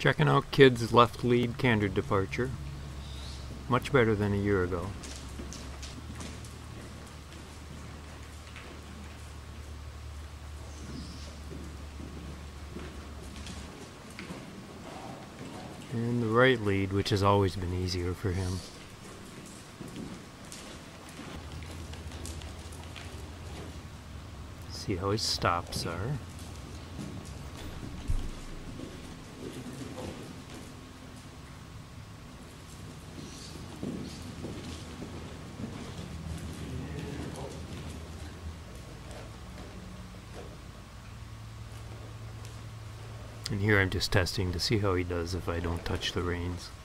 Checking out Kid's left lead canter departure. Much better than a year ago. And the right lead, which has always been easier for him. See how his stops are. And here I'm just testing to see how he does if I don't touch the reins.